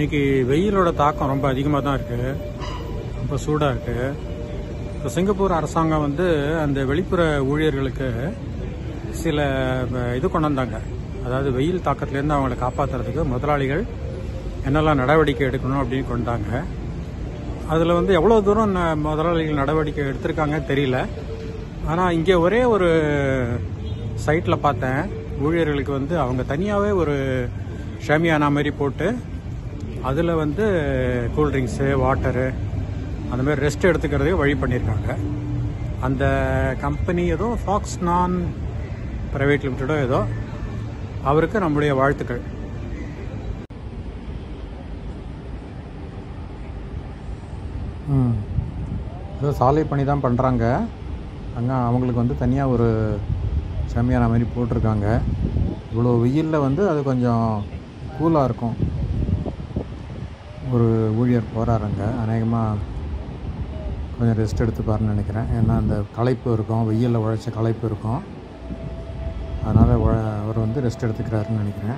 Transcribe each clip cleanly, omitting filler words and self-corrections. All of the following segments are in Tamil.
இன்றைக்கி வெயிலோட தாக்கம் ரொம்ப அதிகமாக தான் இருக்குது, ரொம்ப சூடாக இருக்குது. இப்போ சிங்கப்பூர் அரசாங்கம் வந்து அந்த வெளிப்புற ஊழியர்களுக்கு சில இது கொண்டு வந்தாங்க. அதாவது வெயில் தாக்கத்துலேருந்து அவங்களை காப்பாற்றுறதுக்கு முதலாளிகள் என்னெல்லாம் நடவடிக்கை எடுக்கணும் அப்படின்னு கொண்டாங்க. அதில் வந்து எவ்வளோ தூரம் முதலாளிகள் நடவடிக்கை எடுத்திருக்காங்கன்னு தெரியல. ஆனால் இங்கே ஒரே ஒரு சைட்டில் பார்த்தேன், ஊழியர்களுக்கு வந்து அவங்க தனியாகவே ஒரு ஷாமியானா மாதிரி போட்டு அதில் வந்து கூல்ட்ரிங்க்ஸு, வாட்டரு, அந்தமாதிரி ரெஸ்ட் எடுத்துக்கிறதுக்கு வழி பண்ணியிருக்காங்க. அந்த கம்பெனி ஏதோ ஃபாக்ஸ் நான் ப்ரைவேட் லிமிட்டடோ ஏதோ, அவருக்கு நம்முடைய வாழ்த்துக்கள். ஏதோ சாலை பணி தான் பண்ணுறாங்க அங்கே. அவங்களுக்கு வந்து தனியாக ஒரு ஷாமியானா மாதிரி போட்டிருக்காங்க. இவ்வளோ வெயிலில் வந்து அது கொஞ்சம் கூலாக இருக்கும். ஒரு ஊழியர் போகிறாருங்க, அநேகமாக கொஞ்சம் ரெஸ்ட் எடுத்துப்பாருன்னு நினைக்கிறேன். ஏன்னா அந்த களைப்பு இருக்கும், வெயிலில் உழைச்ச களைப்பு இருக்கும், அதனால் அவர் வந்து ரெஸ்ட் எடுத்துக்கிறாருன்னு நினைக்கிறேன்.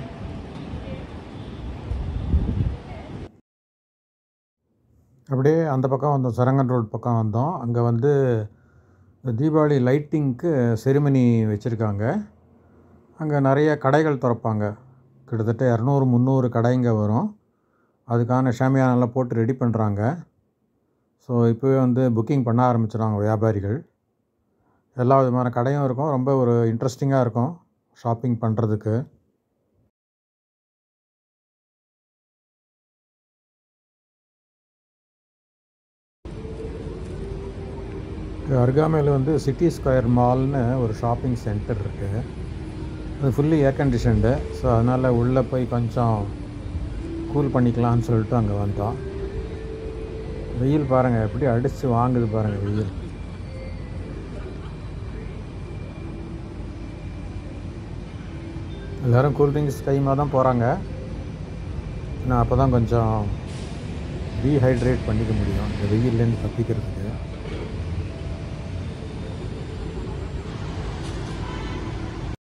அப்படியே அந்த பக்கம் வந்தோம், சரங்கன் ரோட் பக்கம் வந்தோம். அங்கே வந்து தீபாவளி லைட்டிங்க்கு செரிமனி வச்சுருக்காங்க. அங்கே நிறைய கடைகள் திறப்பாங்க, கிட்டத்தட்ட 200-300 கடைங்க வரும். அதுக்கான ஷாமியானெல்லாம் போட்டு ரெடி பண்ணுறாங்க. ஸோ இப்போவே வந்து புக்கிங் பண்ண ஆரம்பிச்சிடுவாங்க வியாபாரிகள். எல்லா விதமான கடையும் இருக்கும், ரொம்ப ஒரு இன்ட்ரெஸ்டிங்காக இருக்கும் ஷாப்பிங் பண்ணுறதுக்கு. அருகாமையில் வந்து சிட்டி ஸ்கொயர் மால்னு ஒரு ஷாப்பிங் சென்டர் இருக்குது. அது ஃபுல்லி ஏர் கண்டிஷன்டு. ஸோ அதனால் உள்ளே போய் கொஞ்சம் கூல் பண்ணிக்கலாம்னு சொல்லிட்டு அங்கே வந்தோம். வெயில் பாருங்கள் எப்படி அடித்து வாங்குது பாருங்கள் வெயில். எல்லோரும் கூல்ட்ரிங்க்ஸ் டைமாக தான் போகிறாங்க. நான் அப்போ தான் கொஞ்சம் டீஹைட்ரேட் பண்ணிக்க முடியும் இந்த வெயிலேருந்து தப்பிக்கிறதுக்கு.